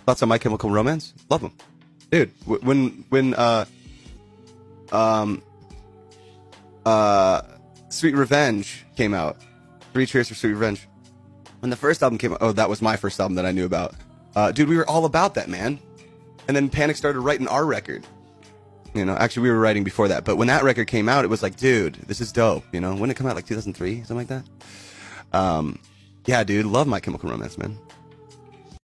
Thoughts on My Chemical Romance? Love them, dude. Sweet Revenge came out. 3 Cheers for Sweet Revenge. When the first album came out, oh, that was my first album that I knew about. Dude, we were all about that, man. And then Panic started writing our record. You know, actually, we were writing before that. But when that record came out, it was like, dude, this is dope. You know, when did it come out? Like 2003, something like that. Yeah, dude, love My Chemical Romance, man.